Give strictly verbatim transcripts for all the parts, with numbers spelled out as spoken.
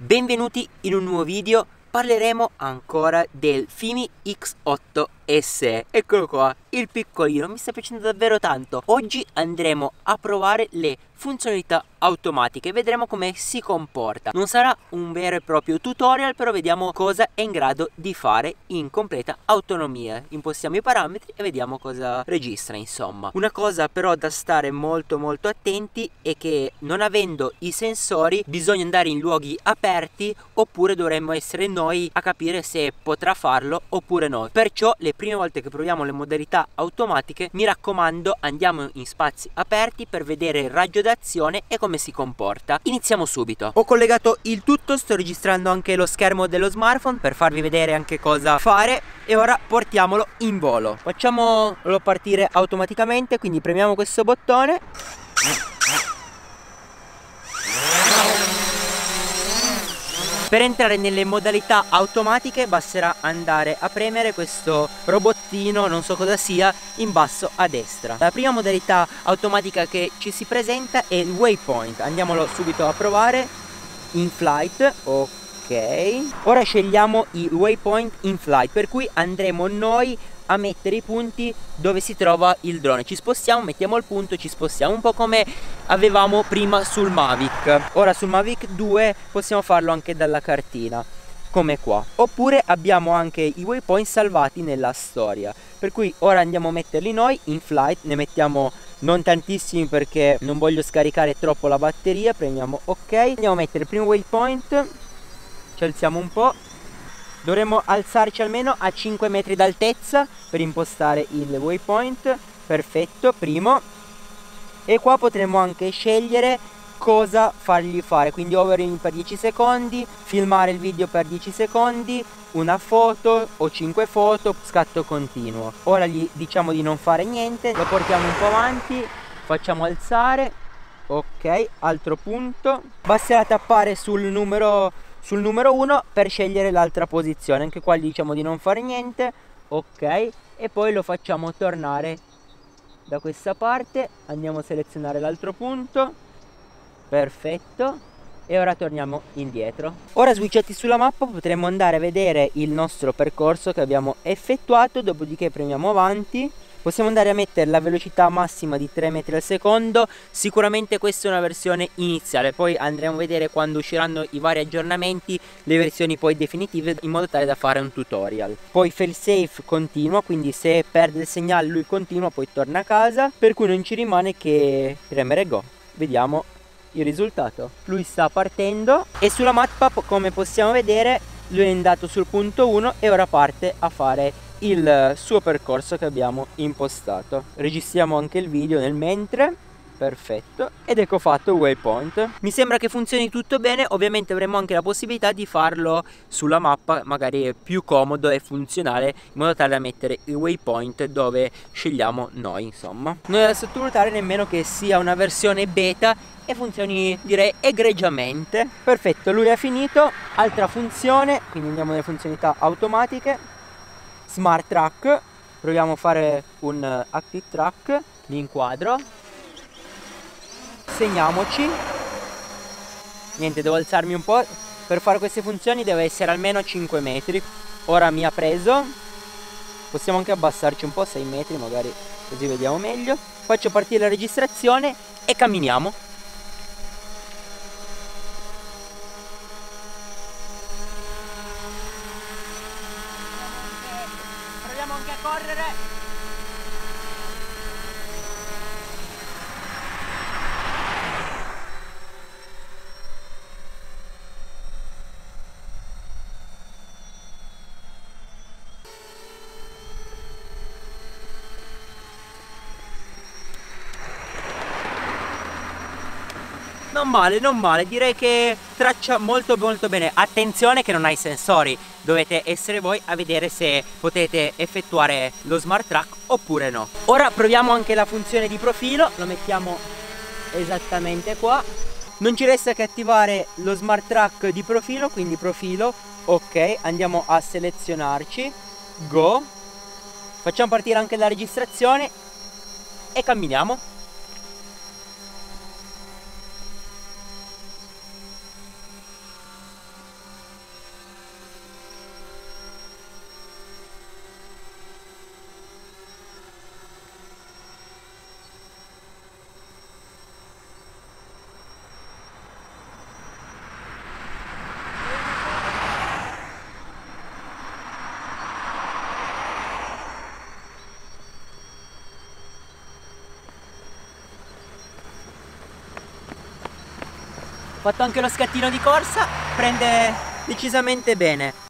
Benvenuti in un nuovo video. Parleremo ancora del Fimi X otto S E. Eccolo qua, il piccolino, mi sta piacendo davvero tanto. Oggi andremo a provare le funzionalità automatiche, vedremo come si comporta. Non sarà un vero e proprio tutorial, però vediamo cosa è in grado di fare in completa autonomia. Impostiamo i parametri e vediamo cosa registra, insomma. Una cosa però da stare molto molto attenti è che, non avendo i sensori, bisogna andare in luoghi aperti, oppure dovremmo essere noi a capire se potrà farlo oppure no. Perciò le prime volte che proviamo le modalità automatiche, mi raccomando, andiamo in spazi aperti per vedere il raggio d'azione e come si comporta. Iniziamo subito. Ho collegato il tutto, sto registrando anche lo schermo dello smartphone per farvi vedere anche cosa fare, e ora portiamolo in volo. Facciamolo partire automaticamente, quindi premiamo questo bottone. Per entrare nelle modalità automatiche basterà andare a premere questo robottino, non so cosa sia, in basso a destra. La prima modalità automatica che ci si presenta è il waypoint. Andiamolo subito a provare. In flight, ok. Ora scegliamo i waypoint in flight, per cui andremo noi a mettere i punti dove si trova il drone. Ci spostiamo, mettiamo il punto, ci spostiamo, un po' come avevamo prima sul Mavic. Ora sul Mavic due possiamo farlo anche dalla cartina, come qua. Oppure abbiamo anche i waypoint salvati nella storia, per cui ora andiamo a metterli noi in flight. Ne mettiamo non tantissimi perché non voglio scaricare troppo la batteria. Premiamo ok, andiamo a mettere il primo waypoint, ci alziamo un po'. Dovremmo alzarci almeno a cinque metri d'altezza per impostare il waypoint. Perfetto, primo. E qua potremo anche scegliere cosa fargli fare, quindi overing per dieci secondi, filmare il video per dieci secondi, una foto o cinque foto, scatto continuo. Ora gli diciamo di non fare niente, lo portiamo un po' avanti, facciamo alzare, ok, altro punto. Basterà tappare sul numero sul numero uno per scegliere l'altra posizione. Anche qua gli diciamo di non fare niente, ok, e poi lo facciamo tornare da questa parte. Andiamo a selezionare l'altro punto, perfetto, e ora torniamo indietro. Ora switchati sulla mappa potremo andare a vedere il nostro percorso che abbiamo effettuato, dopodiché premiamo avanti. Possiamo andare a mettere la velocità massima di tre metri al secondo. Sicuramente questa è una versione iniziale, poi andremo a vedere quando usciranno i vari aggiornamenti le versioni poi definitive, in modo tale da fare un tutorial. Poi failsafe continua, quindi se perde il segnale lui continua, poi torna a casa, per cui non ci rimane che premere go. Vediamo il risultato. Lui sta partendo e sulla mappa, come possiamo vedere, lui è andato sul punto uno e ora parte a fare il suo percorso che abbiamo impostato. Registriamo anche il video nel mentre, perfetto, ed ecco fatto il waypoint. Mi sembra che funzioni tutto bene. Ovviamente avremo anche la possibilità di farlo sulla mappa, magari è più comodo e funzionale, in modo tale da mettere il waypoint dove scegliamo noi, insomma. Non è da sottovalutare nemmeno che sia una versione beta e funzioni, direi, egregiamente. Perfetto, lui ha finito. Altra funzione, quindi andiamo nelle funzionalità automatiche. Smart track, proviamo a fare un active track, li inquadro, segniamoci. Niente, devo alzarmi un po'. Per fare queste funzioni deve essere almeno cinque metri. Ora mi ha preso. Possiamo anche abbassarci un po', sei metri magari, così vediamo meglio. Faccio partire la registrazione e camminiamo. Proviamo anche a correre. Non male, non male, direi che traccia molto molto bene. Attenzione che non ha i sensori, dovete essere voi a vedere se potete effettuare lo smart track oppure no. Ora proviamo anche la funzione di profilo, lo mettiamo esattamente qua. Non ci resta che attivare lo smart track di profilo, quindi profilo, ok, andiamo a selezionarci, go, facciamo partire anche la registrazione e camminiamo. Ho fatto anche lo scattino di corsa, prende decisamente bene.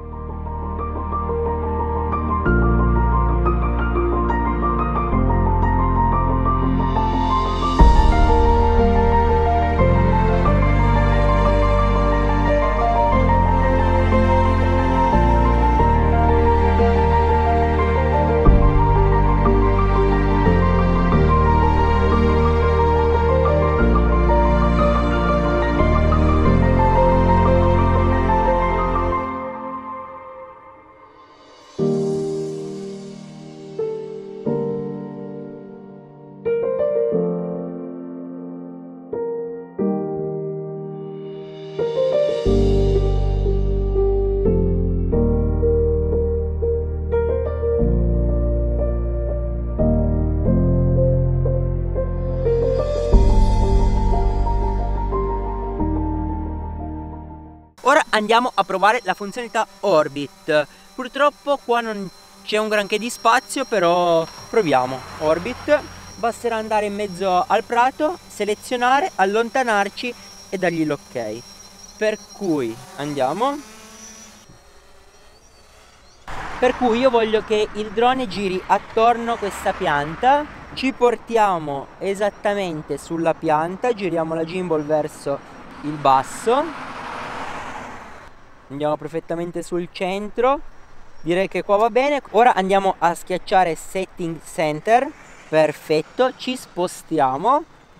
Ora andiamo a provare la funzionalità Orbit. Purtroppo qua non c'è un granché di spazio, però proviamo. Orbit, basterà andare in mezzo al prato, selezionare, allontanarci e dargli l'ok. Per cui andiamo. Per cui io voglio che il drone giri attorno a questa pianta. Ci portiamo esattamente sulla pianta, giriamo la gimbal verso il basso. Andiamo perfettamente sul centro. Direi che qua va bene. Ora andiamo a schiacciare Setting Center. Perfetto, ci spostiamo.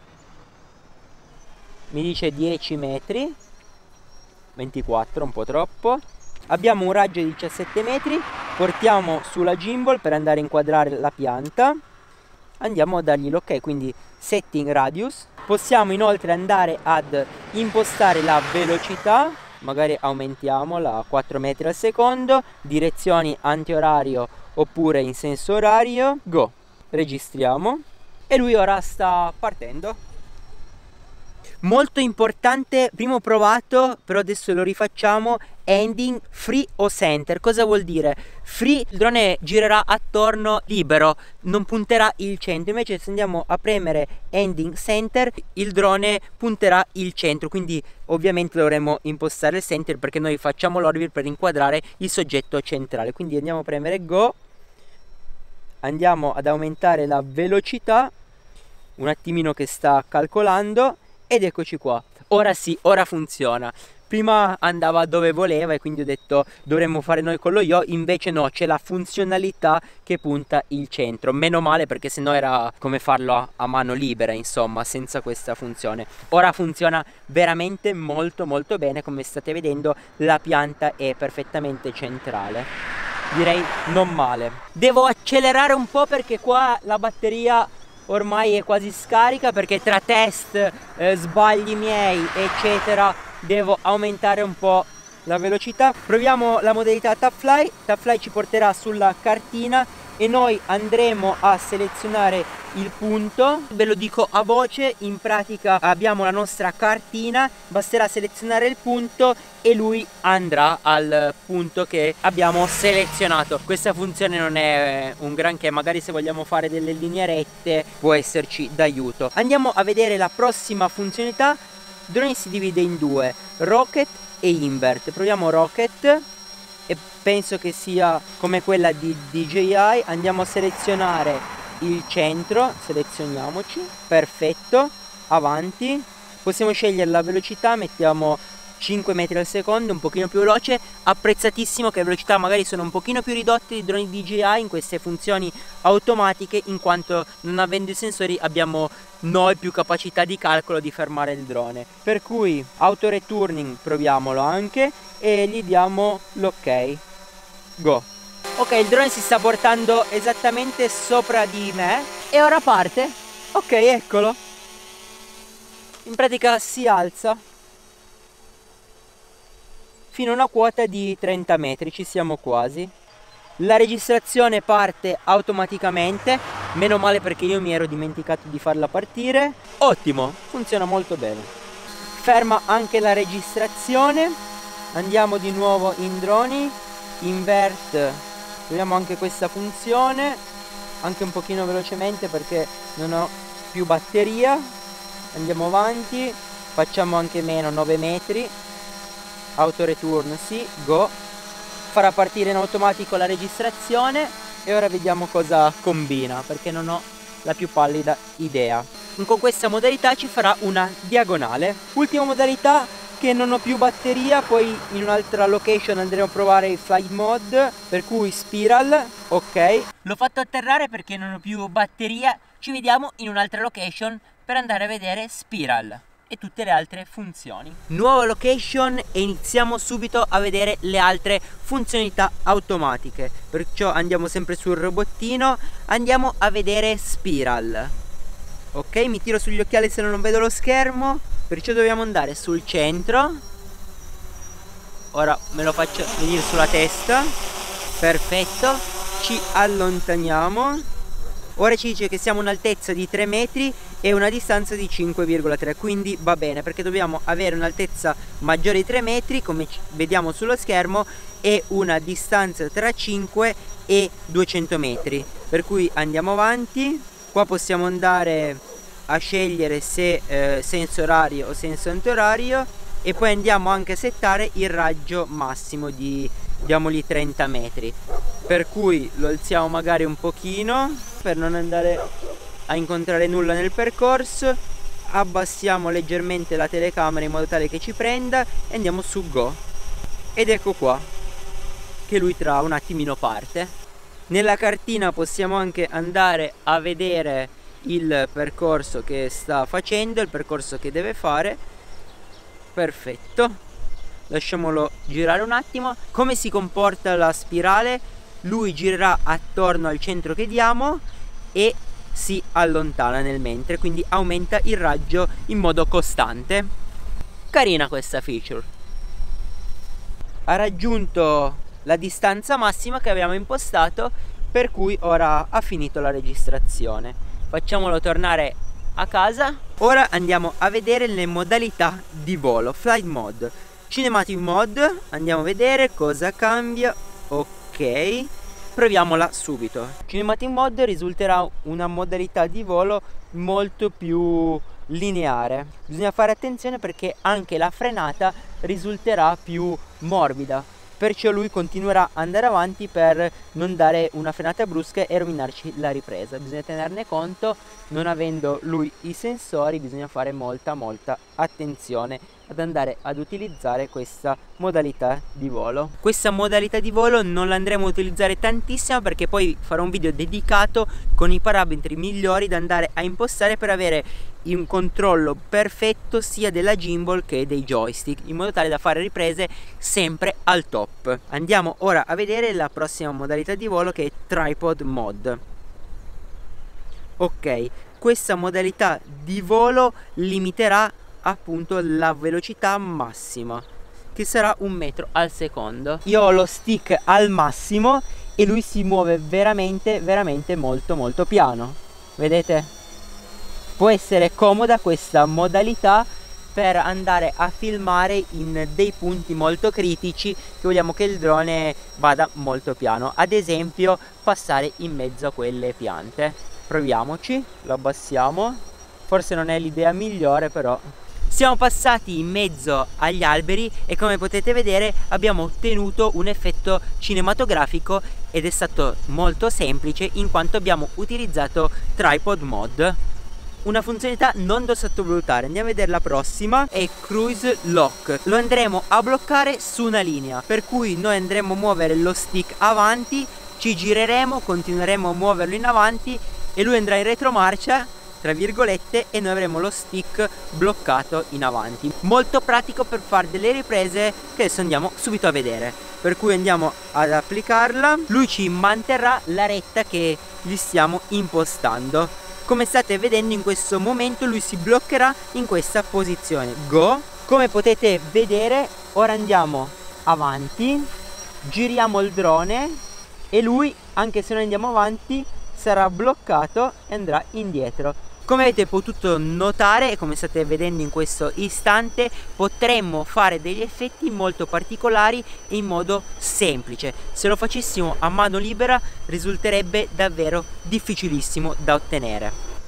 Mi dice dieci metri, ventiquattro, un po' troppo. Abbiamo un raggio di diciassette metri. Portiamo sulla gimbal per andare a inquadrare la pianta. Andiamo a dargli l'ok, quindi Setting Radius. Possiamo inoltre andare ad impostare la velocità. Magari aumentiamola a quattro metri al secondo, direzioni antiorario oppure in senso orario. Go, registriamo e lui ora sta partendo. Molto importante, primo provato, però adesso lo rifacciamo, ending free o center. Cosa vuol dire? Free, il drone girerà attorno libero, non punterà il centro. Invece se andiamo a premere ending center, il drone punterà il centro. Quindi ovviamente dovremo impostare il center perché noi facciamo l'orbit per inquadrare il soggetto centrale. Quindi andiamo a premere go, andiamo ad aumentare la velocità, un attimino che sta calcolando. Ed eccoci qua, ora sì, ora funziona. Prima andava dove voleva e quindi ho detto dovremmo fare noi con lo yaw, invece no, c'è la funzionalità che punta il centro. Meno male, perché sennò era come farlo a, a mano libera, insomma, senza questa funzione. Ora funziona veramente molto molto bene, come state vedendo la pianta è perfettamente centrale. Direi non male. Devo accelerare un po' perché qua la batteria ormai è quasi scarica, perché tra test, eh, sbagli miei eccetera devo aumentare un po' la velocità. Proviamo la modalità Top Fly. Top Fly ci porterà sulla cartina e noi andremo a selezionare il punto. Ve lo dico a voce, in pratica abbiamo la nostra cartina, basterà selezionare il punto e lui andrà al punto che abbiamo selezionato. Questa funzione non è un granché, magari se vogliamo fare delle linee rette può esserci d'aiuto. Andiamo a vedere la prossima funzionalità. Il drone si divide in due, Rocket e Invert. Proviamo Rocket e penso che sia come quella di D J I. Andiamo a selezionare il centro, selezioniamoci, perfetto, avanti. Possiamo scegliere la velocità, mettiamo cinque metri al secondo, un pochino più veloce. Apprezzatissimo che le velocità magari sono un pochino più ridotte di droni D J I in queste funzioni automatiche, in quanto non avendo i sensori abbiamo noi più capacità di calcolo di fermare il drone. Per cui auto returning proviamolo anche e gli diamo l'ok. Go. Ok, il drone si sta portando esattamente sopra di me e ora parte. Ok, eccolo. In pratica si alza fino a una quota di trenta metri, ci siamo quasi. La registrazione parte automaticamente, meno male perché io mi ero dimenticato di farla partire. Ottimo, funziona molto bene. Ferma anche la registrazione. Andiamo di nuovo in droni, invert, vediamo anche questa funzione, anche un pochino velocemente perché non ho più batteria. Andiamo avanti, facciamo anche meno, nove metri, autoreturn sì, go, farà partire in automatico la registrazione e ora vediamo cosa combina, perché non ho la più pallida idea. Con questa modalità ci farà una diagonale. Ultima modalità, che non ho più batteria, poi in un'altra location andremo a provare il flight mode, per cui spiral, ok. L'ho fatto atterrare perché non ho più batteria, ci vediamo in un'altra location per andare a vedere spiral e tutte le altre funzioni. Nuova location e iniziamo subito a vedere le altre funzionalità automatiche, perciò andiamo sempre sul robottino, andiamo a vedere spiral. Ok, mi tiro sugli occhiali se non vedo lo schermo, perciò dobbiamo andare sul centro. Ora me lo faccio venire sulla testa, perfetto, ci allontaniamo. Ora ci dice che siamo a un'altezza di tre metri e una distanza di cinque virgola tre, quindi va bene, perché dobbiamo avere un'altezza maggiore di tre metri, come vediamo sullo schermo, e una distanza tra cinque e duecento metri. Per cui andiamo avanti. Qua possiamo andare a scegliere se eh, senso orario o senso antiorario, e poi andiamo anche a settare il raggio massimo di, diamogli trenta metri, per cui lo alziamo magari un pochino per non andare a incontrare nulla nel percorso, abbassiamo leggermente la telecamera in modo tale che ci prenda e andiamo su go, ed ecco qua che lui tra un attimino parte. Nella cartina possiamo anche andare a vedere il percorso che sta facendo, il percorso che deve fare. Perfetto, lasciamolo girare un attimo. Come si comporta la spirale? Lui girerà attorno al centro che diamo e si allontana nel mentre, quindi aumenta il raggio in modo costante. Carina questa feature. Ha raggiunto la distanza massima che abbiamo impostato, per cui ora ha finito la registrazione. Facciamolo tornare a casa. Ora andiamo a vedere le modalità di volo. Flight mode, cinematic mode, andiamo a vedere cosa cambia. Ok, proviamola subito. Cinematic mode risulterà una modalità di volo molto più lineare. Bisogna fare attenzione perché anche la frenata risulterà più morbida, perciò lui continuerà ad andare avanti per non dare una frenata brusca e rovinarci la ripresa. Bisogna tenerne conto, non avendo lui i sensori bisogna fare molta molta attenzione ad andare ad utilizzare questa modalità di volo. Questa modalità di volo non la andremo a utilizzare tantissimo, perché poi farò un video dedicato con i parametri migliori da andare a impostare per avere un controllo perfetto sia della gimbal che dei joystick, in modo tale da fare riprese sempre al top. Andiamo ora a vedere la prossima modalità di volo, che è tripod mode. Ok, questa modalità di volo limiterà appunto la velocità massima, che sarà un metro al secondo. Io ho lo stick al massimo e lui si muove veramente veramente molto molto piano, vedete? Può essere comoda questa modalità per andare a filmare in dei punti molto critici che vogliamo che il drone vada molto piano, ad esempio passare in mezzo a quelle piante. Proviamoci, lo abbassiamo, forse non è l'idea migliore, però siamo passati in mezzo agli alberi e come potete vedere abbiamo ottenuto un effetto cinematografico, ed è stato molto semplice in quanto abbiamo utilizzato tripod mode. Una funzionalità non da sottovalutare. Andiamo a vedere la prossima, è cruise lock. Lo andremo a bloccare su una linea, per cui noi andremo a muovere lo stick avanti, ci gireremo, continueremo a muoverlo in avanti e lui andrà in retromarcia, tra virgolette, e noi avremo lo stick bloccato in avanti. Molto pratico per fare delle riprese che adesso andiamo subito a vedere. Per cui andiamo ad applicarla, lui ci manterrà la retta che gli stiamo impostando. Come state vedendo in questo momento lui si bloccherà in questa posizione. Go! Come potete vedere ora andiamo avanti, giriamo il drone e lui, anche se noi andiamo avanti, sarà bloccato e andrà indietro. Come avete potuto notare e come state vedendo in questo istante, potremmo fare degli effetti molto particolari e in modo semplice. Se lo facessimo a mano libera risulterebbe davvero difficilissimo da ottenere.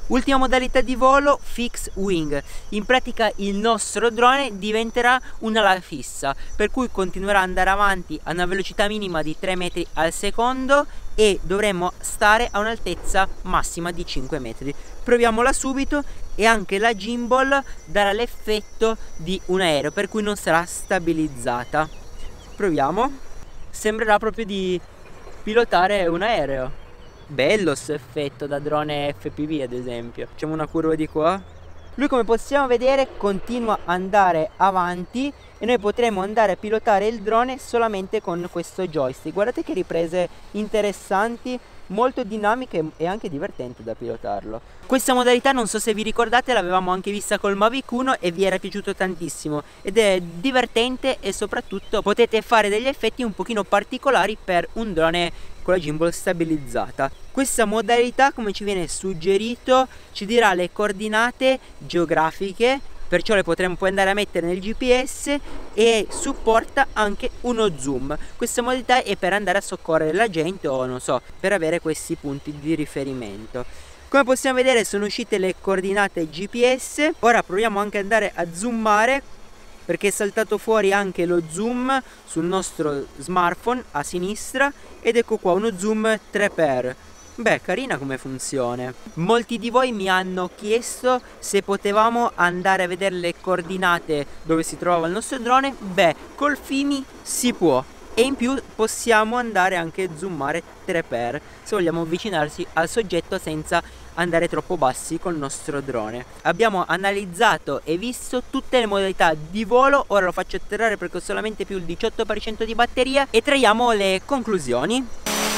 Ultima modalità di volo, fixed wing. In pratica il nostro drone diventerà un'ala fissa, per cui continuerà ad andare avanti a una velocità minima di tre metri al secondo e dovremmo stare a un'altezza massima di cinque metri. Proviamola subito e anche la gimbal darà l'effetto di un aereo, per cui non sarà stabilizzata. Proviamo. Sembrerà proprio di pilotare un aereo. Bello sto effetto da drone F P V, ad esempio. Facciamo una curva di qua. Lui, come possiamo vedere, continua ad andare avanti e noi potremo andare a pilotare il drone solamente con questo joystick. Guardate che riprese interessanti, molto dinamiche e anche divertenti da pilotarlo. Questa modalità, non so se vi ricordate, l'avevamo anche vista col Mavic uno e vi era piaciuto tantissimo ed è divertente e soprattutto potete fare degli effetti un pochino particolari per un drone con la gimbal stabilizzata. Questa modalità, come ci viene suggerito, ci dirà le coordinate geografiche, perciò le potremo poi andare a mettere nel G P S, e supporta anche uno zoom. Questa modalità è per andare a soccorrere la gente o non so, per avere questi punti di riferimento. Come possiamo vedere sono uscite le coordinate G P S. Ora proviamo anche ad andare a zoomare, perché è saltato fuori anche lo zoom sul nostro smartphone a sinistra, ed ecco qua uno zoom tre per. Beh, carina come funzione. Molti di voi mi hanno chiesto se potevamo andare a vedere le coordinate dove si trovava il nostro drone. Beh, col Fimi si può, e in più possiamo andare anche a zoomare tre per se vogliamo avvicinarsi al soggetto senza andare troppo bassi col nostro drone. Abbiamo analizzato e visto tutte le modalità di volo. Ora lo faccio atterrare perché ho solamente più il diciotto per cento di batteria e traiamo le conclusioni.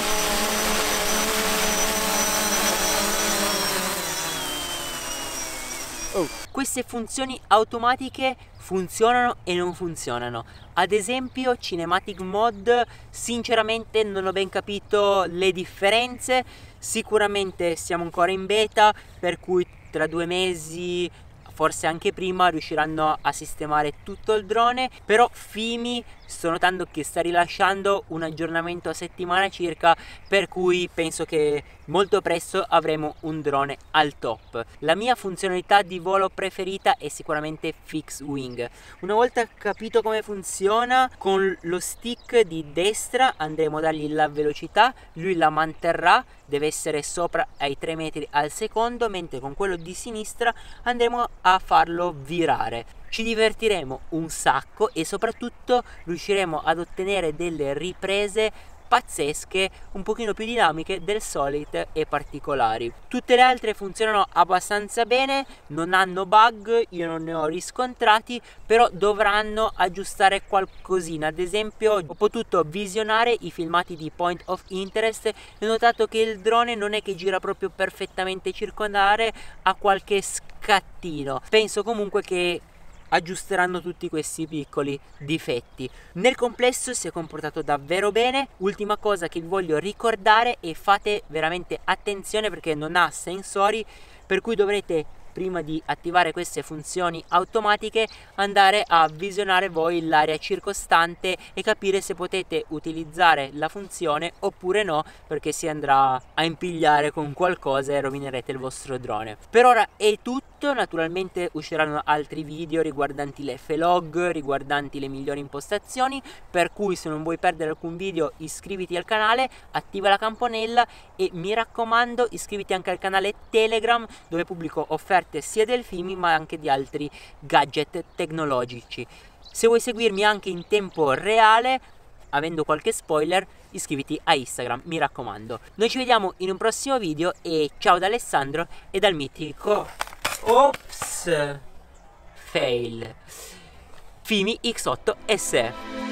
Oh. Queste funzioni automatiche funzionano e non funzionano. Ad esempio Cinematic Mode, sinceramente non ho ben capito le differenze. Sicuramente siamo ancora in beta, per cui tra due mesi, forse anche prima, riusciranno a sistemare tutto il drone. Però Fimi sto notando che sta rilasciando un aggiornamento a settimana circa, per cui penso che molto presto avremo un drone al top. La mia funzionalità di volo preferita è sicuramente fixed wing. Una volta capito come funziona, con lo stick di destra andremo a dargli la velocità, lui la manterrà, deve essere sopra ai tre metri al secondo, mentre con quello di sinistra andremo a farlo virare. Ci divertiremo un sacco e soprattutto riusciremo ad ottenere delle riprese pazzesche, un pochino più dinamiche del solito e particolari. Tutte le altre funzionano abbastanza bene, non hanno bug, io non ne ho riscontrati, però dovranno aggiustare qualcosina. Ad esempio ho potuto visionare i filmati di Point of Interest e ho notato che il drone non è che gira proprio perfettamente circolare, ha qualche scattino. Penso comunque che aggiusteranno tutti questi piccoli difetti. Nel complesso si è comportato davvero bene. Ultima cosa che vi voglio ricordare è: fate veramente attenzione perché non ha sensori, per cui dovrete, prima di attivare queste funzioni automatiche, andare a visionare voi l'area circostante e capire se potete utilizzare la funzione oppure no, perché si andrà a impigliare con qualcosa e rovinerete il vostro drone. Per ora è tutto. Naturalmente usciranno altri video riguardanti le F-Log, riguardanti le migliori impostazioni, per cui se non vuoi perdere alcun video iscriviti al canale, attiva la campanella e mi raccomando iscriviti anche al canale Telegram, dove pubblico offerte sia del Fimi ma anche di altri gadget tecnologici. Se vuoi seguirmi anche in tempo reale, avendo qualche spoiler, iscriviti a Instagram, mi raccomando. Noi ci vediamo in un prossimo video e ciao da Alessandro e dal mitico Ops, fail Fimi X otto S E.